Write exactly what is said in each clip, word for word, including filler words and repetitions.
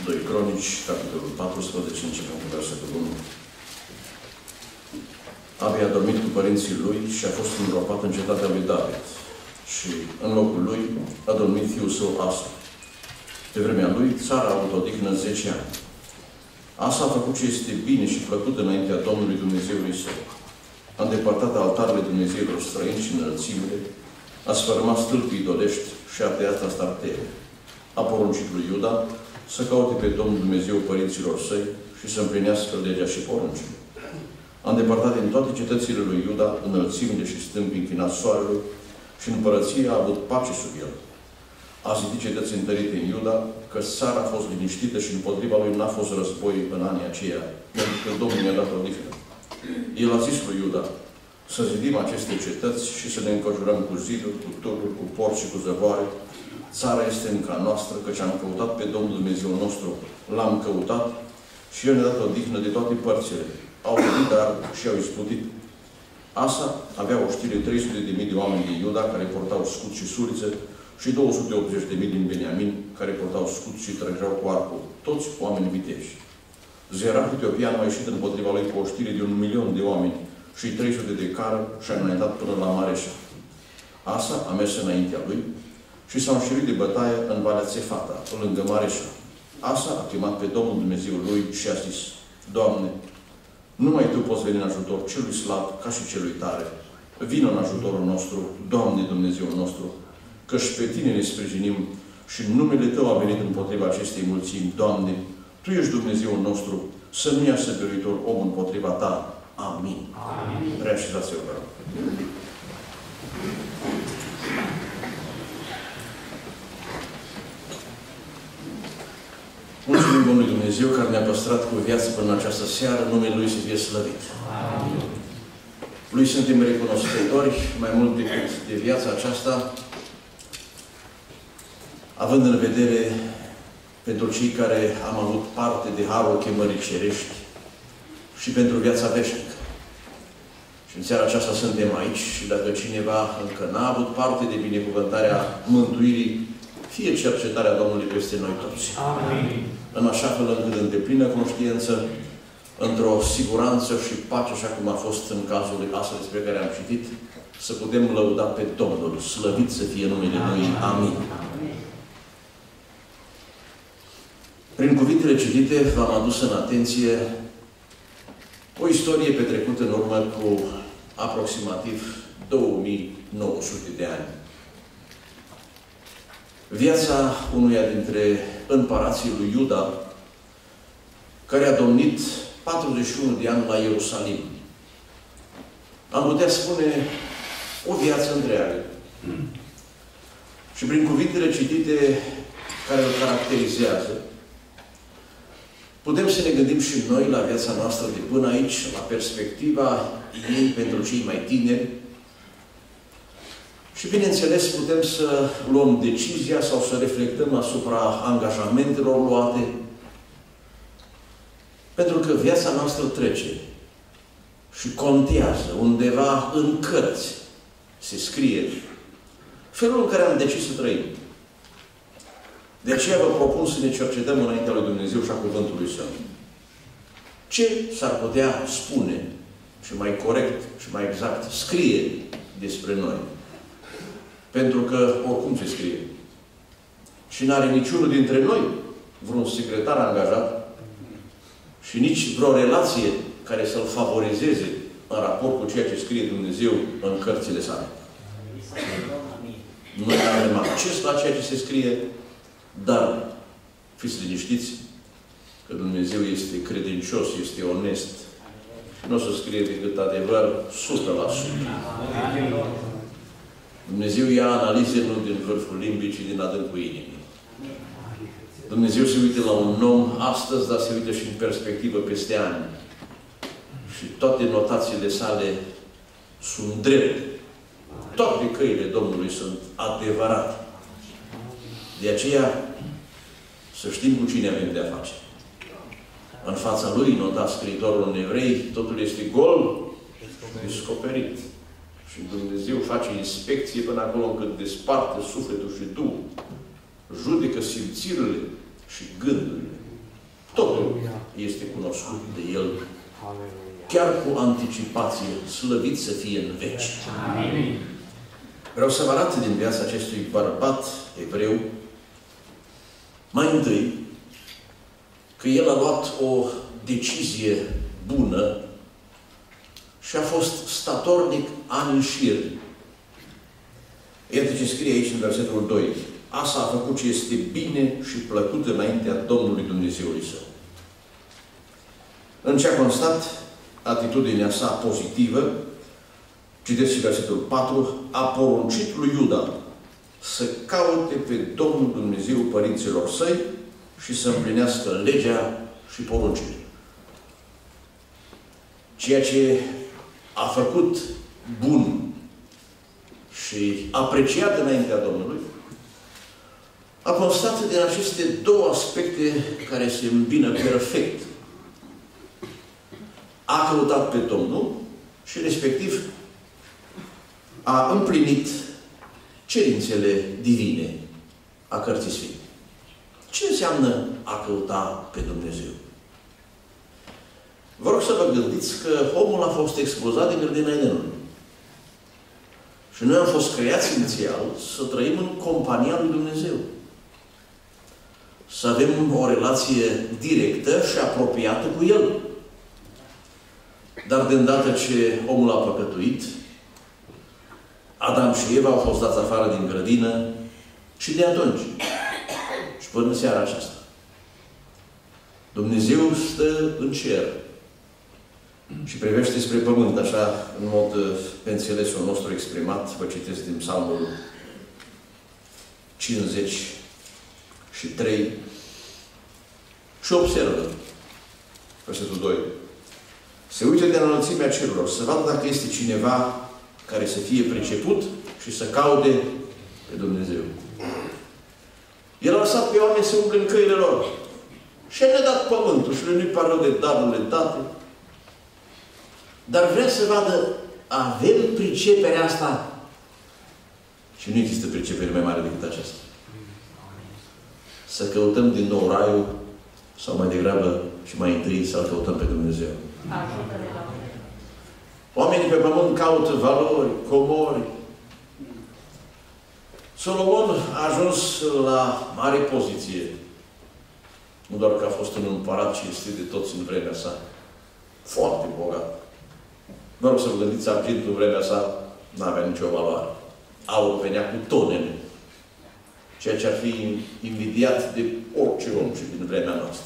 doi Cronici, capitolul paisprezece, începem cu versetul unu. Abia a dormit cu părinții lui și a fost îngropat în cetatea lui David. Și în locul lui a dormit fiul său Asa. Pe vremea lui, țara a avut odihnă zece ani. Asa a făcut ce este bine și plăcut înaintea Domnului Dumnezeului său. A îndepărtat altarele Dumnezeilor străini și înălțimile, a sfărâmat stâlpii idolești și a tăiat astartele. A poruncit lui Iuda să caute pe Domnul Dumnezeu părinților săi și să împlinească legea și poruncile. A îndepărtat din toate cetățile lui Iuda înălțimile și stâmpii închinați soarelui și în împărăție a avut pace sub el. A zidit cetăți întărite în Iuda, că țara a fost liniștită și împotriva lui n-a fost război în anii aceia, pentru că Domnul i-a dat o odihnă. El a zis lui Iuda să zidim aceste cetăți și să ne înconjurăm cu ziduri, cu turnuri, cu porți și cu zăvoare. Țara este încă a noastră, căci am căutat pe Domnul Dumnezeu nostru, l-am căutat și El ne-a dat odihnă de toate părțile. Au venit, dar și au izbutit. Asa avea o știre trei sute de mii de oameni din Iuda, care portau scut și surițe, și două sute optzeci de mii din Beniamin, care portau scut și trăgeau cu arcul, toți oameni viteji. Zerah Etiopian a ieșit împotriva lui cu o știre de un milion de oameni și trei sute de cară și a înaintat până la Mareșa. Asa a mers înaintea lui și s-a înșirit de bătaie în Valea Țefata, lângă Mareșa. Asa a chemat pe Domnul Dumnezeul lui și a zis: Doamne, numai Tu poți veni în ajutor celui slab ca și celui tare. Vină în ajutorul nostru, Doamne Dumnezeul nostru, căci pe Tine ne sprijinim și numele Tău a venit împotriva acestei mulțimi. Doamne, Tu ești Dumnezeul nostru, să nu iasă biruitor om împotriva Ta. Amin. Amin. Reașezați-vă, vă rog. Mulțumim Domnului Dumnezeu care ne-a păstrat cu viață până în această seară, numele Lui să fie slăvit. Amin. Lui suntem recunoscători mai mult decât de viața aceasta, având în vedere pentru cei care am avut parte de harul chemării cerești și pentru viața veșnică. Și în seara aceasta suntem aici și dacă cineva încă n-a avut parte de binecuvântarea mântuirii, fie cercetarea Domnului peste noi toți. Amin. În așa fel încât în deplină conștiință, într-o siguranță și pace, așa cum a fost în cazul lui Asa despre care am citit, să putem lăuda pe Domnul. Slăvit să fie numele Lui. Amin. Prin cuvintele citite v-am adus în atenție o istorie petrecută în urmă cu aproximativ două mii nouă sute de ani. Viața unuia dintre împărații lui Iuda, care a domnit patruzeci și unu de ani la Ierusalim. Am putea spune o viață întreagă. Și prin cuvintele citite care îl caracterizează, putem să ne gândim și noi la viața noastră de până aici, la perspectiva ei pentru cei mai tineri. Și, bineînțeles, putem să luăm decizia sau să reflectăm asupra angajamentelor luate, pentru că viața noastră trece și contează undeva în cărți. Se scrie felul în care am decis să trăim. De aceea vă propun să ne cercetăm înaintea lui Dumnezeu și a Cuvântului Său. Ce s-ar putea spune și mai corect și mai exact scrie despre noi? Pentru că oricum se scrie. Și n-are niciunul dintre noi vreun secretar angajat și nici vreo relație care să-l favorizeze în raport cu ceea ce scrie Dumnezeu în cărțile sale. Noi avem acces la ceea ce se scrie, dar fiți liniștiți că Dumnezeu este credincios, este onest. Nu o să scrie decât adevăr o sută la sută. Dumnezeu ia analize nu din vârful limbii, ci din adâncul inimii. Dumnezeu se uită la un om astăzi, dar se uită și în perspectivă peste ani. Și toate notațiile sale sunt drepte. Toate căile Domnului sunt adevărate. De aceea, să știm cu cine avem de-a face. În fața lui, nota scriitorul în Evrei, totul este gol, descoperit. Și Dumnezeu face inspecție până acolo încât desparte sufletul și Duhul. Judecă simțirile și gândurile. Totul este cunoscut de El, chiar cu anticipație, slăvit să fie în veci. Amin. Vreau să vă arăt din viața acestui bărbat evreu, mai întâi, că el a luat o decizie bună și a fost statornic ani în șir. Iată ce scrie aici în versetul doi. Asa a făcut ce este bine și plăcut înaintea Domnului Dumnezeului său. În ce a constat atitudinea sa pozitivă, citesc și versetul patru, a poruncit lui Iuda să caute pe Domnul Dumnezeu părinților săi și să împlinească legea și poruncile. Ceea ce a făcut bun și apreciat înaintea Domnului a constat din aceste două aspecte care se îmbină perfect. A căutat pe Domnul și respectiv a împlinit cerințele divine a Cărții Sfinte. Ce înseamnă a căuta pe Dumnezeu? Vă rog să vă gândiți că omul a fost expulzat din grădina Edenului. Și noi am fost creați inițial să trăim în compania lui Dumnezeu. Să avem o relație directă și apropiată cu El. Dar de îndată ce omul a păcătuit, Adam și Eva au fost dați afară din grădină și de atunci și până în seara aceasta Dumnezeu stă în cer și privește spre pământ, așa, în mod pe înțelesul nostru exprimat. Vă citesc din Psalmul cincizeci și trei și observă versetul doi. Se uită de înălțimea cerurilor, să vadă dacă este cineva care să fie priceput și să caute pe Dumnezeu. El a lăsat pe oameni să umble în căile lor. Și le-a dat pământul și le nu-i pară de darurile date. Dar vrea să vadă, avem priceperea asta? Și nu există pricepere mai mare decât aceasta. Să căutăm din nou raiul sau mai degrabă și mai întâi să-L căutăm pe Dumnezeu. Oamenii pe pământ caută valori, comori. Solomon a ajuns la mare poziție. Nu doar că a fost un împărat cinstit de toți în vremea sa. Foarte bogat. Vă rog să vă gândiți, argintul în vremea sa n-avea nicio valoare. Aur venea cu tonele. Ceea ce ar fi invidiat de orice om și din vremea noastră.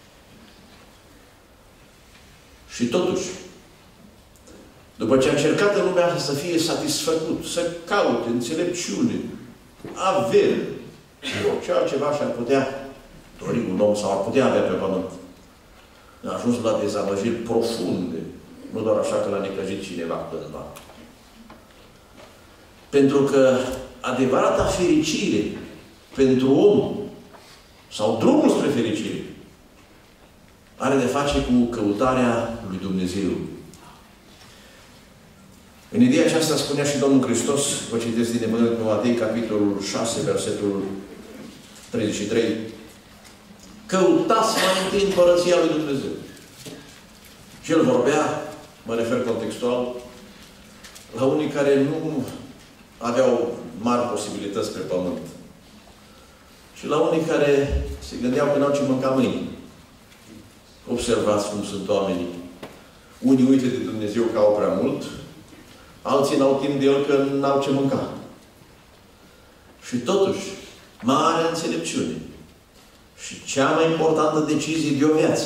Și totuși, după ce a încercat în lumea asta să fie satisfăcut, să caute înțelepciune, avere, orice altceva și-ar putea dori un om sau ar putea avea pe pământ, a ajuns la dezamăgiri profunde, nu doar așa că l-a necăjit cineva cândva. Pentru că adevărata fericire pentru om sau drumul spre fericire are de face cu căutarea lui Dumnezeu. În ideea aceasta spunea și Domnul Hristos, vă citesc din Evanghelia Matei, capitolul șase, versetul treizeci și trei, căutați mai întâi împărăția lui Dumnezeu. Și El vorbea, mă refer contextual, la unii care nu aveau mari posibilități pe pământ. Și la unii care se gândeau că n-au ce mânca mâine. Observați cum sunt oamenii. Unii uită de Dumnezeu că au prea mult, alții n-au timp de El că n-au ce mânca. Și totuși, mare înțelepciune și cea mai importantă decizie de o viață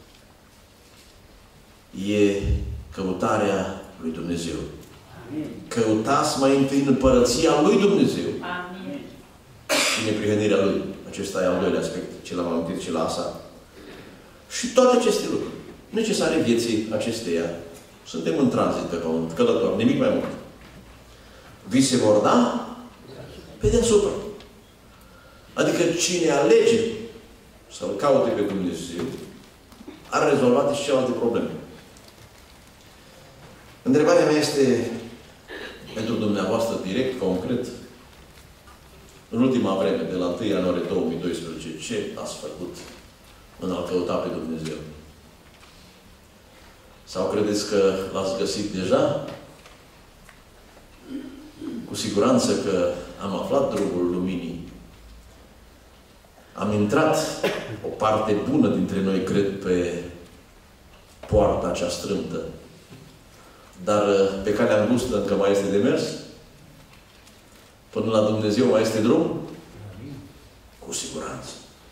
e căutarea lui Dumnezeu. Amin. Căutați mai întâi în împărăția lui Dumnezeu. Amin. Și neprihănirea Lui. Acesta e al doilea aspect, ce l-am amintit și la Asa. Și toate aceste lucruri necesare vieții acesteia. Suntem în tranzit pe pământ, călători, nimic mai mult. Vi se vor da pe deasupra. Adică cine alege să-L caute pe Dumnezeu, are rezolvate și celelalte probleme. Întrebarea mea este pentru dumneavoastră direct, concret, în ultima vreme, de la întâi ianuarie două mii doisprezece, ce ați făcut în a-L căuta pe Dumnezeu? Sau credeți că l-ați găsit deja? Cu siguranță că am aflat drumul luminii. Am intrat o parte bună dintre noi, cred, pe poarta cea strâmtă. Dar pe calea îngustă încă mai este de mers? Până la Dumnezeu mai este drum? Cu siguranță.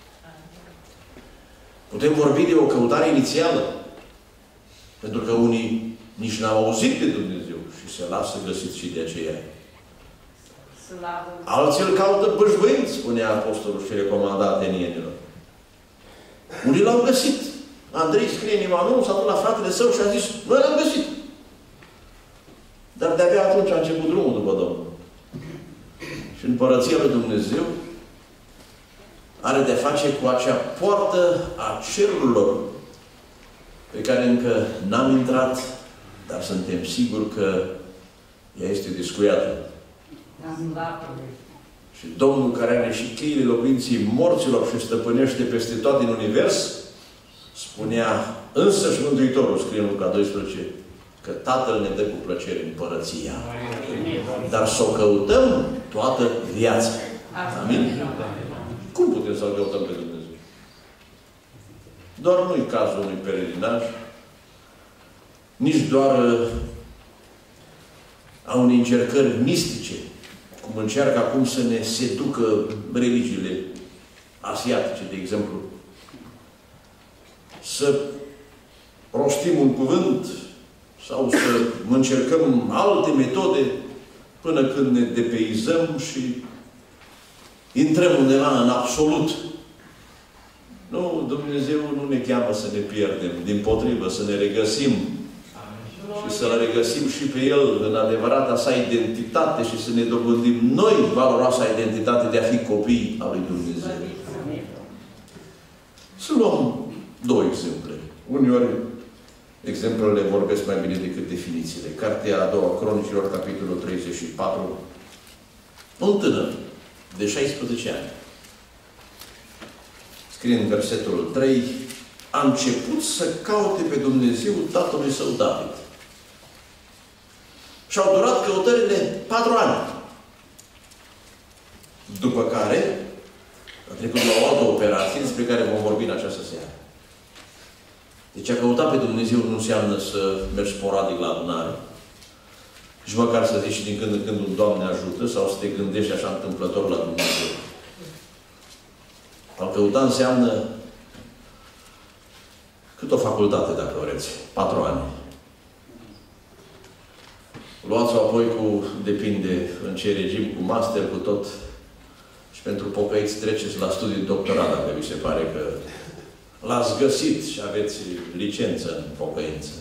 Putem vorbi de o căutare inițială. Pentru că unii nici n-au auzit de Dumnezeu și se lasă găsiți și de aceea. Alții îl caută bâșbâind, spunea apostolul și recomanda atenienilor. Unii l-au găsit. Andrei scrie în Emanuel, s-a dus la fratele său și a zis, noi l-am găsit. Dar de-abia atunci a început drumul după Domnul. Și Împărăția lui Dumnezeu are de-a face cu acea poartă a cerurilor pe care încă n-am intrat, dar suntem siguri că ea este descuiată. Și Domnul care are și cheile locuinții morților și stăpânește peste tot din univers, spunea însăși Mântuitorul, scrie în Luca doisprezece, că Tatăl ne dă cu plăcere împărăția. Dar să o căutăm toată viața. Amin? Cum putem să-L căutăm pe Dumnezeu? Doar nu-i cazul unui pelerinaj, nici doar a unei încercări mistice, cum încearcă acum să ne seducă religiile asiatice, de exemplu. Să rostim un cuvânt sau să încercăm alte metode până când ne depeizăm și intrăm undeva în absolut. Nu, Dumnezeu nu ne cheamă să ne pierdem, dimpotrivă, să ne regăsim. Și să-L regăsim și pe El în adevărata sa identitate și să ne dobândim noi valoroasa identitate de a fi copii al lui Dumnezeu. Să luăm două exemple. Uneori, exemplele vorbesc mai bine decât definițiile. Cartea a doua Cronicilor, capitolul treizeci și patru. Un tânăr de șaisprezece ani. Scrie în versetul trei, a început să caute pe Dumnezeu tatălui său David. Și-au durat căutările patru ani. După care a trecut la o altă operație despre care vom vorbi în această seară. Deci a căuta pe Dumnezeu nu înseamnă să mergi sporadic la adunare. Și măcar să zici din când în când un Doamne ajută sau să te gândești așa întâmplător la Dumnezeu. A căuta înseamnă cât o facultate, dacă vreți. Patru ani. Luați-o apoi cu, depinde în ce regim, cu master, cu tot. Și pentru pocăiți treceți la studii doctorat, dacă vi se pare că l-ați găsit și aveți licență în pocăință.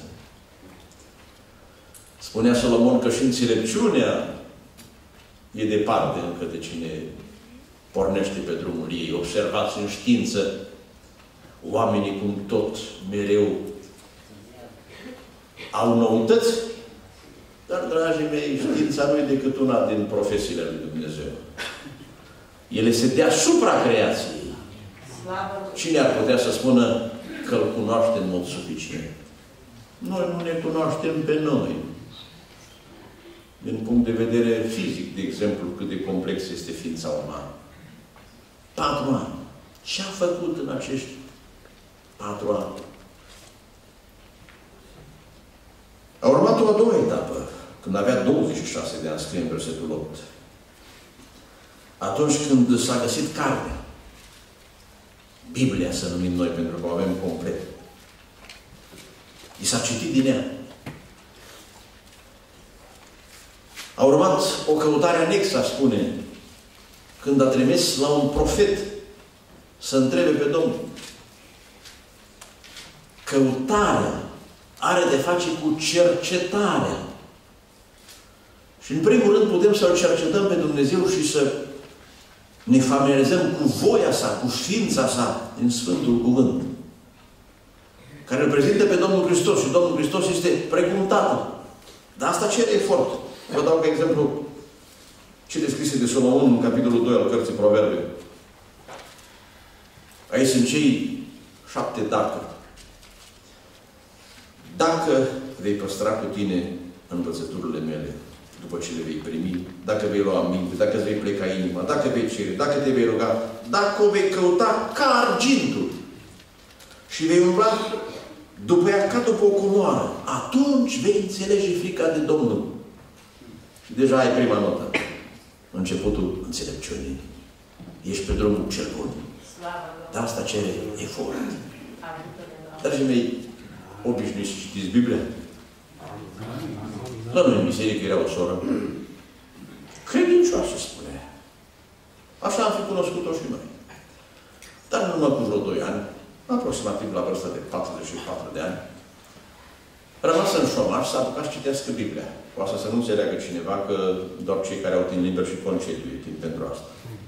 Spunea Solomon că și înțelepciunea e departe încă de cine pornește pe drumul ei. Observați în știință oamenii cum tot mereu au noutăți, dar, dragii mei, știința nu e decât una din profesiile lui Dumnezeu. Ele se deasupra creației. Cine ar putea să spună că îl cunoaște în mod suficient? Noi nu ne cunoaștem pe noi. Din punct de vedere fizic, de exemplu, cât de complex este ființa umană. Patru ani. Ce a făcut în acești patru ani? A urmat o a doua etapă, când avea douăzeci și șase de ani, scrie în versetul opt. Atunci când s-a găsit cartea, Biblia să numim noi, pentru că o avem complet. I s-a citit din ea. A urmat o căutare anexă, spune, când a trimis la un profet să întrebe pe Domnul. Căutarea are de face cu cercetarea. Și în primul rând putem să-L cercetăm pe Dumnezeu și să ne familiarizăm cu voia sa, cu ființa sa din Sfântul Cuvânt, care îl prezintă pe Domnul Hristos. Și Domnul Hristos este precum Tatăl. Dar asta cere efort. Vă dau ca exemplu cele scrise de Solomon în capitolul doi al cărții Proverbe. Aici sunt cei șapte dacă. Dacă vei păstra cu tine învățăturile mele, după ce le vei primi, dacă vei lua aminte, dacă îți vei pleca inima, dacă vei cere, dacă te vei ruga, dacă o vei căuta ca argintul și vei umbla după ea ca după o comoară, atunci vei înțelege frica de Domnul. Și deja ai prima notă. Începutul înțelepciunii. Ești pe drumul cel bun. Dar asta cere efort. Dragii mei, obișnuiți să citiți Biblia? La noi în biserică era o soră credincioasă, spunea. Așa am fi cunoscut-o și noi. Dar în urmă cu vreo doi ani, aproximativ la vârsta de patruzeci și patru de ani, rămasă în șomaș, s-a apucat să citească Biblia. Cu asta să nu înțeleagă cineva că doar cei care au timp liber și concediu e timp pentru asta.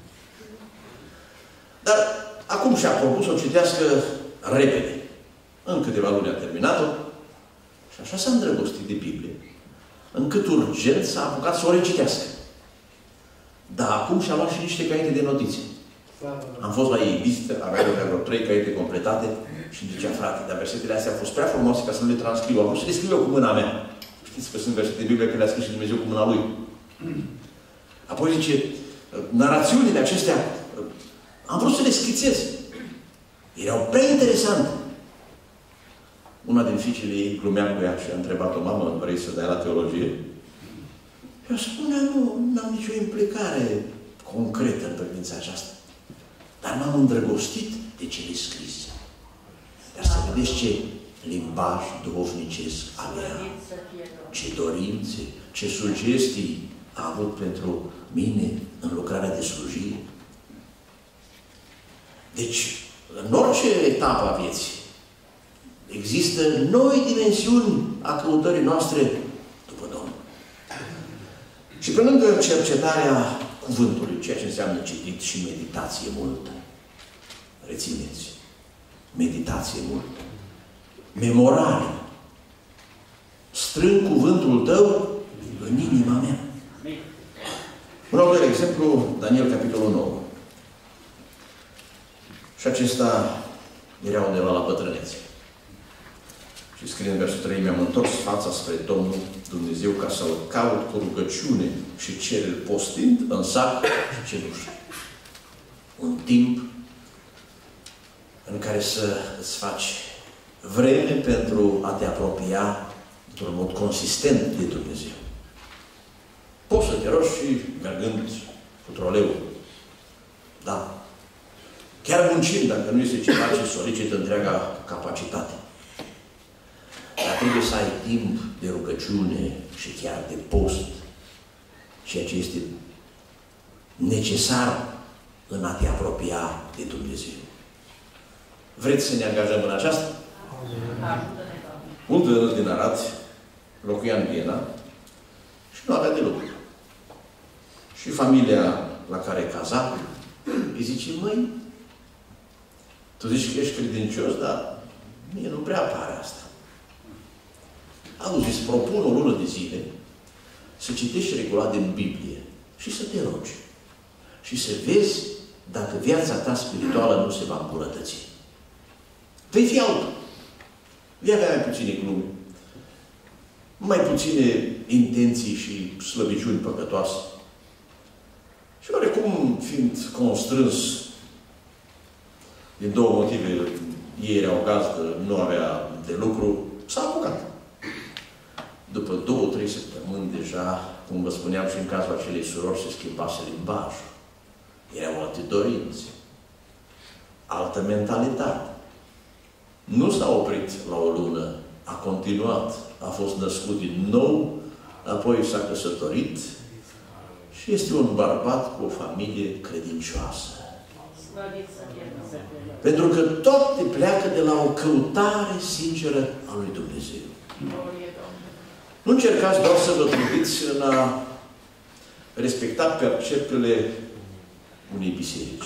Dar acum și-a propus să o citească repede. În câteva luni a terminat-o și așa s-a îndrăgostit de Biblie, încât urgent s-a apucat să o recitească. Dar acum și-a luat și niște caiete de notițe. Am fost la ei vizită, avea vreo trei caiete completate și îmi zicea, frate, dar versetele astea au fost prea frumoase ca să nu le transcriu. Am vrut să le scriu eu cu mâna mea. Știți că sunt versete Biblia care le-a scris și Dumnezeu cu mâna Lui. Apoi zice, narațiunile acestea, am vrut să le schițez. Erau prea interesante. Una din fiicele ei glumea cu ea și a întrebat-o, mamă, vrei să dai la teologie? Eu spunea, nu, nu am nicio implicare concretă în privința aceasta. Dar m-am îndrăgostit de cele scrise. Dar să vedeți ce limbaj duhovnicesc avea, ce dorințe, ce sugestii a avut pentru mine în lucrarea de slujire. Deci, în orice etapă a vieții, există noi dimensiuni a căutării noastre după Domnul. Și pe lângă cercetarea cuvântului, ceea ce înseamnă citit și meditație multă, rețineți, meditație multă, memorare, strâng cuvântul tău în inima mea. Un al doilea exemplu, Daniel, capitolul nouă. Și acesta era undeva la bătrânețe. Și scrie în versul trei, mi-am întors fața spre Domnul Dumnezeu ca să-L caut cu rugăciune și cereri postind în sac și cenușă. Un timp în care să îți faci vreme pentru a te apropia într-un mod consistent de Dumnezeu. Poți să te rogi și mergând cu troleul. Da. Chiar muncind, dacă nu este ceva ce solicită întreaga capacitate. Dar trebuie să ai timp de rugăciune și chiar de post. Ceea ce este necesar în a te apropia de Dumnezeu. Vreți să ne angajăm în aceasta? Un tânăr din Arad locuia în Viena și nu avea de lucru. Și familia la care caza îi zice, măi, tu zici că ești credincios, dar mie nu prea apare asta. Auzi, îți propun o lună de zile să citești regulat din Biblie și să te rogi. Și să vezi dacă viața ta spirituală nu se va îmbunătăți. Vei fi altul. Vei avea mai puține glume, mai puține intenții și slăbiciuni păcătoase. Și oarecum, fiind constrâns din două motive, ei erau gazdă, nu avea de lucru, s-a apucat. După două, trei săptămâni deja, cum vă spuneam și în cazul acelei surori, se schimbase limbajul. Erau alte dorințe, altă mentalitate. Nu s-a oprit la o lună, a continuat, a fost născut din nou, apoi s-a căsătorit și este un bărbat cu o familie credincioasă. Pentru că toate pleacă de la o căutare sinceră a lui Dumnezeu. Nu încercați doar să vă trudiți în a respecta perceptele unei biserici.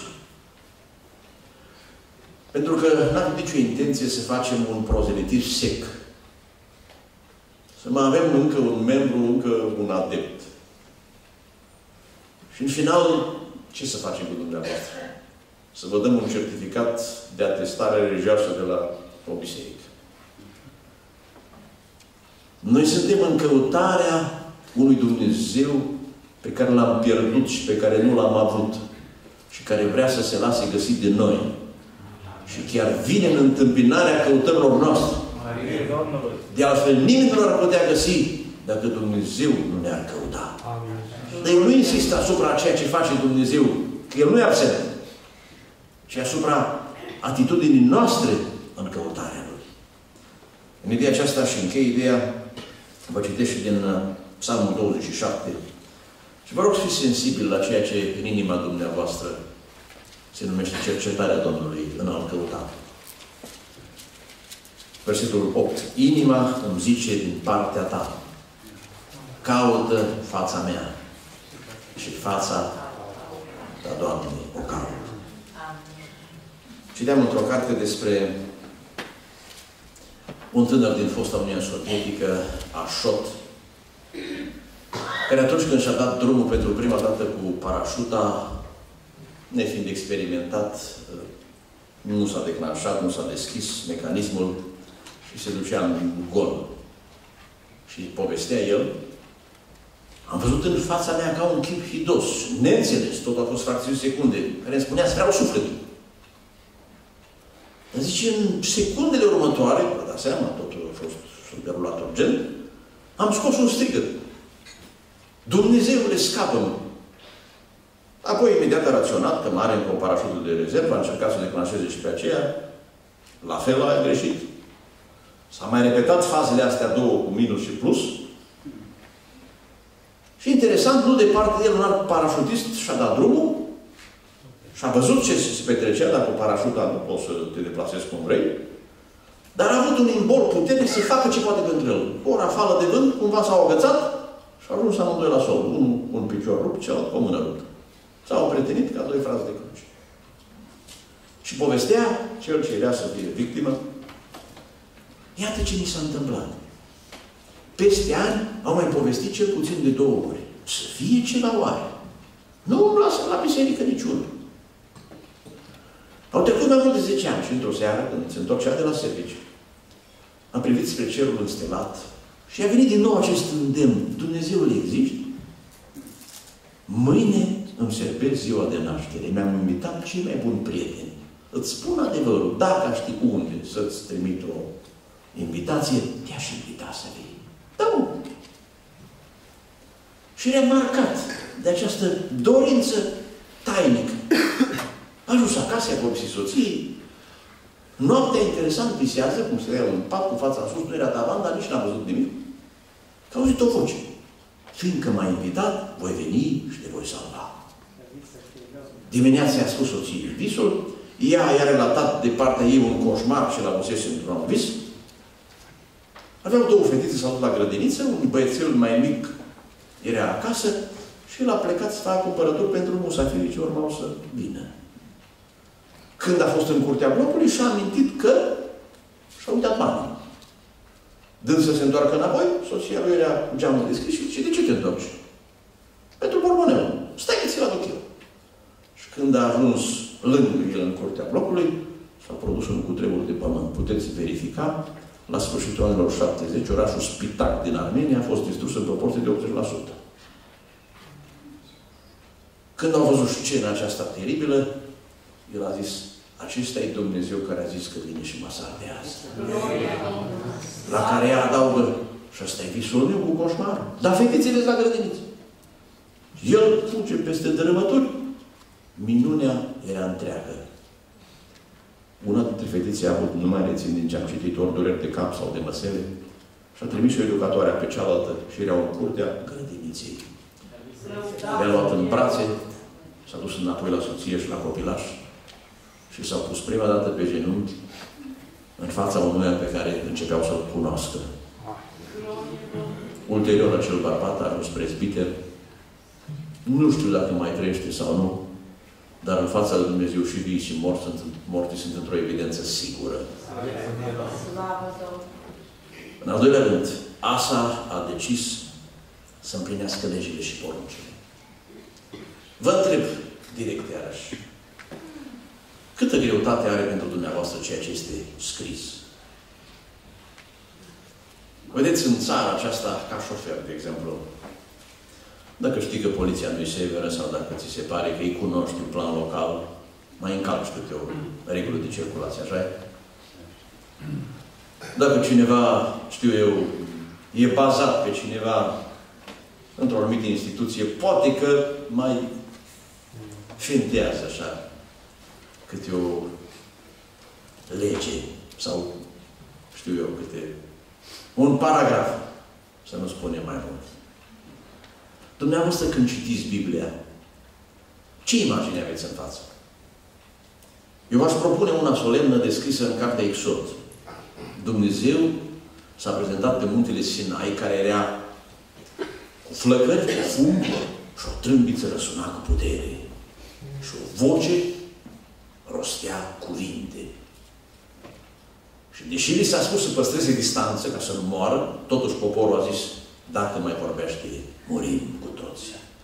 Pentru că n-am nicio intenție să facem un prozelitism sec. Să mai avem încă un membru, încă un adept. Și în final, ce să facem cu dumneavoastră? să vă dăm un certificat de atestare religioasă de la o biserică. Noi suntem în căutarea unui Dumnezeu pe care l-am pierdut și pe care nu l-am avut și care vrea să se lase găsit de noi. Și chiar vine în întâmpinarea căutărilor noastre. De altfel, nimeni nu l-ar putea găsi dacă Dumnezeu nu ne-ar căuta. Dar eu nu insist asupra ceea ce face Dumnezeu, că El nu e absent, ci asupra atitudinii noastre în căutarea Lui. În ideea aceasta și închei ideea, vă citesc și din Psalmul douăzeci și șapte. Și vă rog să fiți sensibili la ceea ce în inima dumneavoastră se numește cercetarea Domnului în a-L căuta. Versetul opt. Inima îmi zice din partea ta, caută fața mea și fața ta, Doamne, o caută. Citeam într-o carte despre un tânăr din fosta Uniune Sovietică, Așot, care atunci când și-a dat drumul pentru prima dată cu parașuta, nefiind experimentat, nu s-a declanșat, nu s-a deschis mecanismul și se ducea în gol. Și povestea el, am văzut în fața mea ca un chip hidos, neînțeles, tot a fost fracțiuni secunde, care îmi spunea să vreau sufletul. Îmi zice, în secundele următoare, vă dați seama, totul a fost derulat urgent, am scos un strigăt. Dumnezeule, scapă-mă! Apoi, imediat a raționat că mare în parașutul de rezervă, a încercat să declanșeze și pe aceea, la fel a greșit. S-a mai repetat fazele astea două cu minus și plus. Și interesant, nu departe de el, un alt parașutist și-a dat drumul și a văzut ce se petrecea, dacă parașuta nu poți să te deplasezi cum vrei, dar a avut un imbol puternic să facă ce poate pentru el. O rafală de vânt, cumva s-au agățat și au ajuns amândoi la sol. Unul cu un picior rupt, celălalt cu o mână ruptă. S-au prietenit ca doi frați de cruce. Și povestea cel ce era să fie victimă. Iată ce mi s-a întâmplat. Peste ani au mai povestit cel puțin de două ori. Să fie ceva oare. Nu îmi lasă la biserică niciunul. Au trecut mai mult de zece ani și într-o seară, când se întorcea de la serviciu, am privit spre cerul înstelat și a venit din nou acest îndemn. Dumnezeul există? Mâine îmi servesc ziua de naștere. Mi-am invitat cei mai buni prieteni. Îți spun adevărul. Dacă știi unde să-ți trimit o invitație, te-aș invita să vii. Da, nu. Și remarcat de această dorință tainică. A ajuns acasă, a vorbisit soției. Noaptea, interesant, visează, cum se vedea un pat cu fața în sus, nu era tavan, dar nici n-a văzut nimic. Că a auzit o voce. Fiindcă m-a invitat, voi veni și te voi salva. Dimineața i-a spus soției visul, ea i-a relatat de partea ei un coșmar și l-a avusese într-un vis. Aveau două fetițe, s-au dus la grădiniță, un băiețel mai mic era acasă și el a plecat să facă cumpărături pentru musafirii ce urmau să vină. Când a fost în curtea blocului, și-a amintit că și-a uitat banii. Dând să se întoarcă înapoi, soția lui era cu geamul deschis și zice, de ce te întorci? Pentru borbonelul. Stai că ți-l aduc eu. Și când a ajuns lângă el în curtea blocului, s-a produs un cutremur de pământ. Puteți verifica, la sfârșitul anilor șaptezeci, orașul Spitak din Armenia a fost distrus în proporție de optzeci la sută. Când au văzut scena aceasta teribilă, el a zis, acesta e Dumnezeu care a zis că vine și mă salvează. La care ea adaugă, și ăsta e visul meu cu coșmar. Dar fetițele la grădiniță. El fuge peste dărâmături. Minunea era întreagă. Una dintre fetițe a avut, nu mai rețin din ce am citit, ori dureri de cap sau de măsele, și a trimis o educatoare pe cealaltă și erau în curtea grădiniței. Le-a luat în brațe, s-a dus înapoi la soție și la copilaș și s-au pus prima dată pe genunchi în fața unuia pe care începeau să-l cunoască. Ulterior, acel bărbat a ajuns prezbiter. Nu știu dacă mai trăiește sau nu, dar în fața lui Dumnezeu și vii și morți sunt, morții sunt într-o evidență sigură. În al doilea rând, Asa a decis să împlinească legile și poruncile. Vă întreb direct iarăși. Câtă greutate are pentru dumneavoastră ceea ce este scris? Vedeți, în țara aceasta, ca șofer, de exemplu, dacă știi că poliția nu-i severă sau dacă ți se pare că îi cunoști în plan local, mai încalci câte o regulă de circulație, așa e? Dacă cineva, știu eu, e bazat pe cineva într-o anumită instituție, poate că mai fentează așa câte o lege sau, știu eu, câte un paragraf, să nu spunem mai mult. Dumneavoastră, când citiți Biblia, ce imagine aveți în față? Eu v-aș propune una solemnă descrisă în cartea Exod. Dumnezeu s-a prezentat pe muntele Sinai, care era cu flăcări, cu fum și o trâmbiță răsuna cu putere. Și o voce rostea cuvinte. Și deși li s-a spus să păstreze distanță ca să nu moară, totuși poporul a zis, dacă mai vorbește, murim cu toți.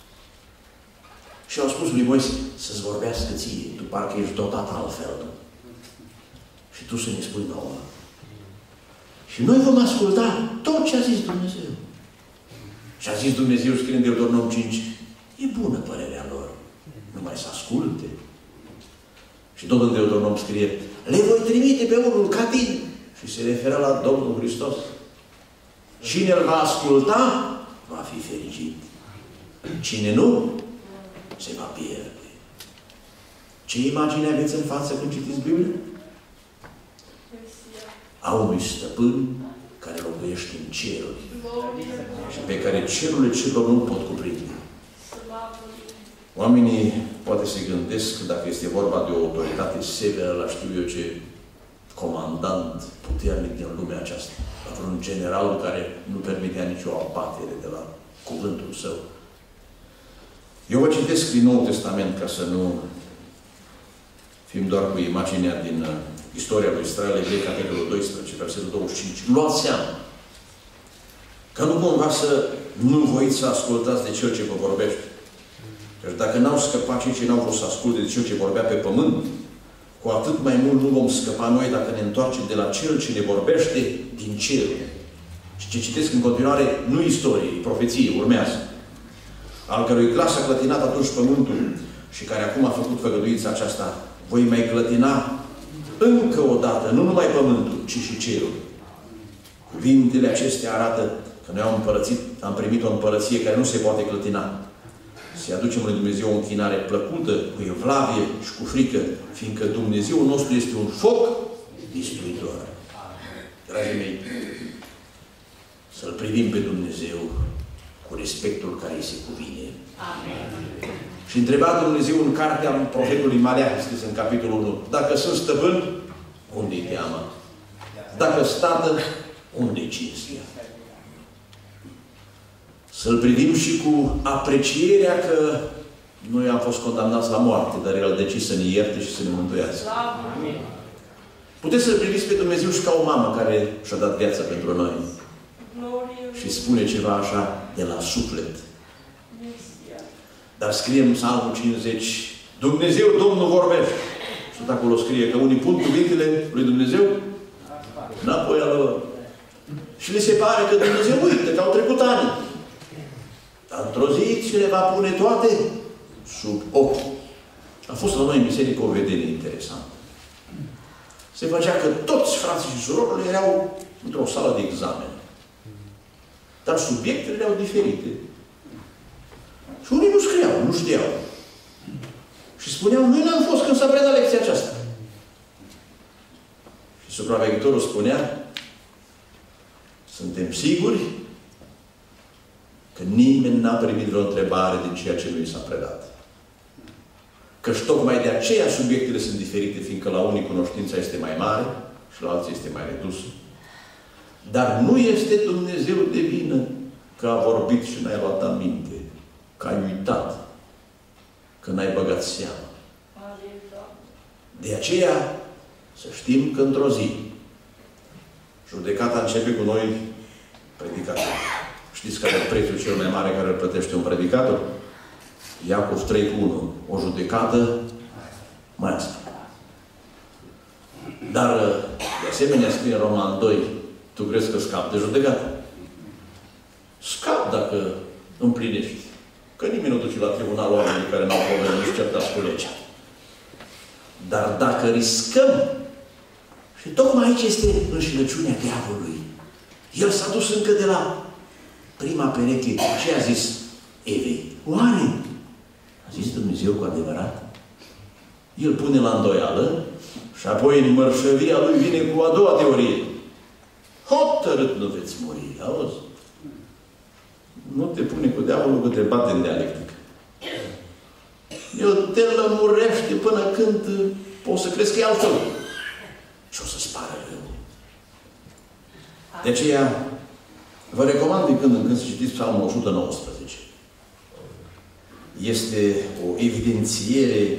Și au spus lui Moise, să-ți vorbească ție, tu parcă ești dotat altfel. Și tu să ne spui nouă. Și noi vom asculta tot ce a zis Dumnezeu. Și a zis Dumnezeu, scrie în Deuteronom cinci, e bună părerea lor, numai să asculte. Și tot în Deuteronom scrie, le voi trimite pe unul ca tine. Și se referă la Domnul Hristos. Cine îl va asculta, va fi fericit. Cine nu, se va pierde. Ce imagine aveți în față când citiți Biblia? A unui stăpân care locuiește în ceruri și pe care cerurile celor nu pot cuprinde. Oamenii poate se gândesc, dacă este vorba de o autoritate severă, la știu eu ce comandant puternic din lumea aceasta, la vreun general care nu permitea nicio abatere de la cuvântul său. Eu vă citesc din Noul Testament ca să nu fim doar cu imaginea din uh, istoria lui Israel, Evrei, capitolul doisprezece, versetul douăzeci și cinci. Luați seama că nu cumva să nu voiți să ascultați de cel ce vă vorbește. Deci dacă n-au scăpat cei ce n-au vrut să asculte de cel ce vorbea pe pământ, cu atât mai mult nu vom scăpa noi dacă ne întoarcem de la cel ce ne vorbește din cer. Și ce citesc în continuare, nu istorie, profeție, urmează. Al cărui glas a clătinat atunci pământul și care acum a făcut făgăduința aceasta, voi mai clătina încă o dată, nu numai pământul, ci și cerul. Cuvintele acestea arată că noi am, împărățit, am primit o împărăție care nu se poate clătina. Să aducem lui Dumnezeu o închinare plăcută, cu evlavie și cu frică, fiindcă Dumnezeul nostru este un foc bistuitor. Dragii mei, să-L privim pe Dumnezeu cu respectul care îi se cuvine. Amen. Și întreba Dumnezeu în cartea profetului Maleah, scris în capitolul unu, dacă sunt stăpân, unde-i teama? Dacă sunt tată, unde-i cinstia? Să-L privim și cu aprecierea că noi am fost condamnați la moarte, dar El a decis să ne ierte și să ne mântuiască. Puteți să-L priviți pe Dumnezeu și ca o mamă care și-a dat viața pentru noi. Și spune ceva așa de la suflet. Dar scrie în Psalmul cincizeci, Dumnezeu, Domnul vorbește. Și tot acolo scrie că unii pun cuvintele lui Dumnezeu înapoi a lor. Și le se pare că Dumnezeu uită, că au trecut ani. Dar într-o zi ce le va pune toate sub ochi. A fost la noi în biserică o vedenie interesantă. Se făcea că toți frații și surorile erau într-o sală de examen. Dar subiectele erau diferite. Și unii nu scriau, nu știau. Și spuneau, noi n-am fost când s-a predat lecția aceasta. Și supraveghetorul spunea, suntem siguri că nimeni n-a primit vreo întrebare din ceea ce nu i s-a predat. Căci tocmai de aceea subiectele sunt diferite, fiindcă la unii cunoștința este mai mare și la alții este mai redusă. Dar nu este Dumnezeu de vină că a vorbit și n-ai luat aminte, că ai uitat, că n-ai băgat seama. De aceea să știm că într-o zi judecata începe cu noi predicatori. Știți care e prețul cel mai mare care îl plătește un predicator? Iacov trei cu unu. O judecată mai aspră. Dar, de asemenea, scrie în Roman doi, tu crezi că scapi de judecată? Scap dacă împlinești. Că nimeni nu duce la tribunal oamenii care n-au probleme, nu-și certați cu legea. Dar dacă riscăm, și tocmai aici este înșelăciunea diavolului. El s-a dus încă de la prima pereche. Ce a zis Evei? Oare? A zis Dumnezeu cu adevărat? El pune la îndoială și apoi în mărșăvia lui vine cu a doua teorie. Hotărât nu veți muri. Auzi? Nu te pune cu diavolul, că te bate în dialectică. El te lămurește până când poți să crezi că e al tău. Și o să-ți pară rău. De aceea, vă recomand din când în când să citiți Psalmul o sută nouăsprezece. Este o evidențiere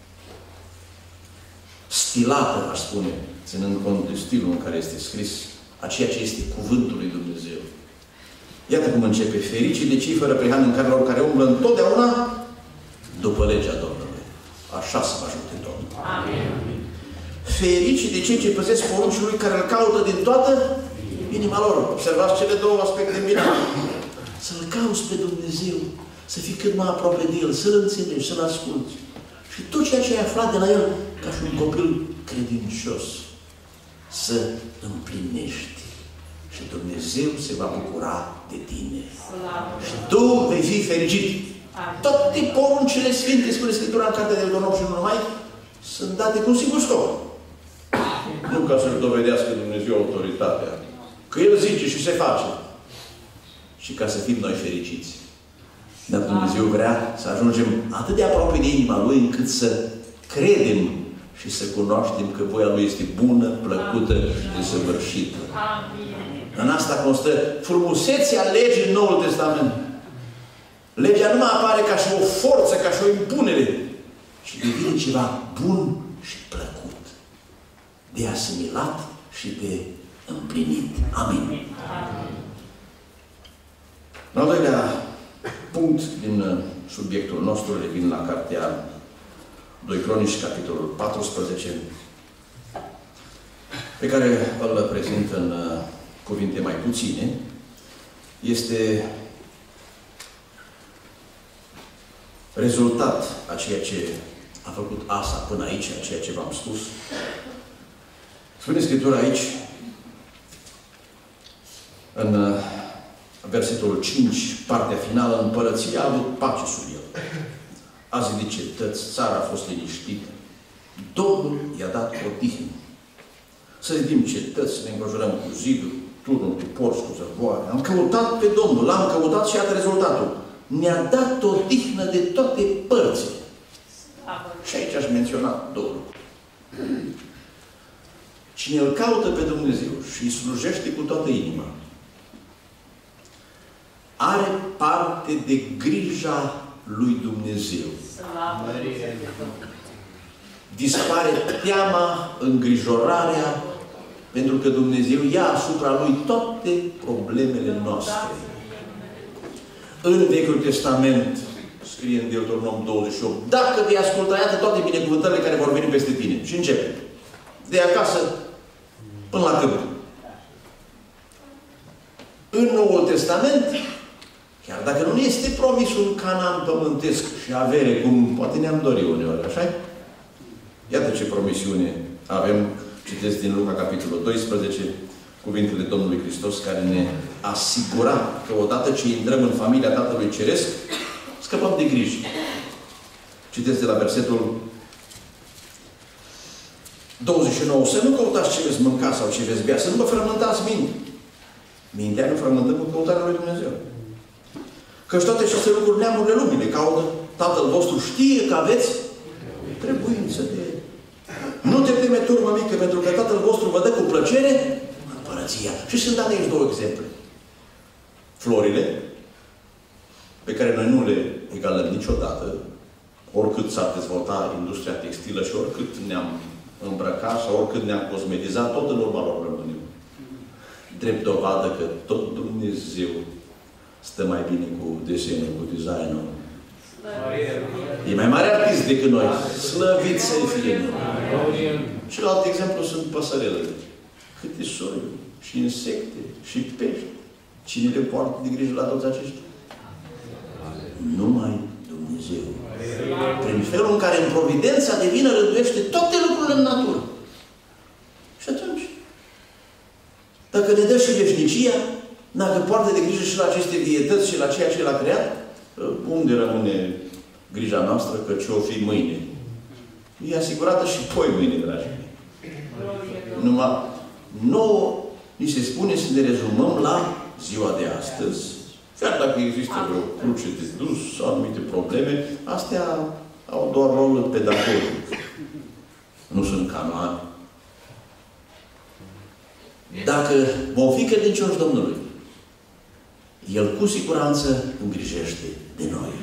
stilată, aș spune, ținând cont de stilul în care este scris, a ceea ce este Cuvântul lui Dumnezeu. Iată cum începe. Fericii de cei fără prihană în carul care umblă întotdeauna după legea Domnului. Așa să vă ajute Domnul. Amin. Fericii de cei ce păzesc poruncile lui, care îl caută din toată inima lor. Observați cele două aspecte în bine. Să-L cauți pe Dumnezeu, să fii cât mai aproape de El, să-L înțelegi, să-L asculți. Și tot ceea ce ai aflat de la El, ca și un copil credincios, să împlinești. Și Dumnezeu se va bucura de tine. Și tu vei fi fericit. Toate poruncile sfinte, spune Scriptura în Cartea de Deuteronom și nu numai, sunt date cu un singur scop. Nu ca să-și dovedească Dumnezeu autoritatea. Că El zice și se face. Și ca să fim noi fericiți. Dar Dumnezeu vrea să ajungem atât de aproape de inima Lui, încât să credem și să cunoaștem că voia Lui este bună, plăcută și desăvârșită. În asta constă frumusețea legii în Noul Testament. Legea nu mai apare ca și o forță, ca și o impunere, ci devine ceva bun și plăcut. De asimilat și de împlinit. Amin. În al doilea punct din subiectul nostru, revin la cartea doi Cronici, capitolul paisprezece, pe care îl prezint în cuvinte mai puține, este rezultat a ceea ce a făcut Asa până aici, a ceea ce v-am spus. Spune Scriptura aici, în versetul cinci, partea finală, împărăția a avut pace sub el. A zidit cetăți, țara a fost liniștită. Domnul i-a dat odihnă. Să zidim cetăți, să ne înconjurăm cu ziduri, turnuri de porci, cu zăvoare. Am căutat pe Domnul, l-am căutat și iată rezultatul. Ne-a dat odihnă de toate părțile. Și aici aș menționa două lucruri. Cine îl caută pe Dumnezeu și îi slujește cu toată inima, are parte de grija lui Dumnezeu. Dispare teama, îngrijorarea, pentru că Dumnezeu ia asupra Lui toate problemele noastre. În Vechiul Testament, scrie în Deuteronom douăzeci și opt, dacă vei asculta, iată toate binecuvântările care vor veni peste tine. Și începe. De acasă până la câmp. În Noul Testament, chiar dacă nu este promis un Canaan pământesc și avere, cum poate ne-am dorit uneori, așa? Iată ce promisiune avem. Citesc din Luca, capitolul doisprezece, cuvintele Domnului Hristos, care ne asigura că odată ce intrăm în familia Tatălui Ceresc, scăpăm de griji. Citesc de la versetul douăzeci și nouă. Să nu căutați ce veți mânca sau ce veți bea, să nu vă frământați mintea. Mintea nu frământăm cu căutarea lui Dumnezeu. Căci toate aceste lucruri neamurile lumii le caută. Tatăl vostru știe că aveți trebuință de... Nu te teme, turmă mică, pentru că Tatăl vostru vă dă cu plăcere împărăția. Și sunt date aici două exemple. Florile, pe care noi nu le egalăm niciodată, oricât s-ar dezvolta industria textilă și oricât ne-am îmbrăcat sau oricât ne-am cosmetizat, tot în urma lor rămânem. Drept dovadă că tot Dumnezeu stă mai bine cu desenul, cu designul E mai mare artist decât noi. Slăvit să-i fie. Celălalt exemplu sunt păsărelele. Câte soiuri, și insecte, și pești. Cine le poartă de grijă la toți aceștia? Numai Dumnezeu. Prin felul în care în providența divină rânduiește toate lucrurile în natură. Și atunci, dacă ne dă și veșnicia, dacă poartă de grijă și la aceste vietăți și la ceea ce l-a creat, unde rămâne grija noastră, că ce o fi mâine? E asigurată și poi mâine, dragii mei. Numai nouă ni se spune să ne rezumăm la ziua de astăzi. Chiar dacă există vreo cruce de dus sau anumite probleme, astea au doar rolul pedagogic. Nu sunt canoane. Dacă vom fi credincioși Domnului, El cu siguranță îngrijește de noi.